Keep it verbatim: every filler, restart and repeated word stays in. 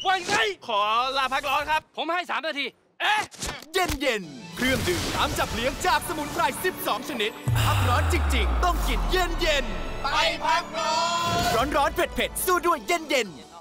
ว่าไงขอลาพักร้อนครับผมให้สามนาทีเอ๊ะเย็นเย็นเครื่องดื่มน้ำจับเลี้ยงจากสมุนไพรสิบสองชนิดพักร้อนจริงๆต้องกินเย็นเย็นไปพักร้อนร้อนร้อนเผ็ดเผ็ดสู้ด้วยเย็นเย็น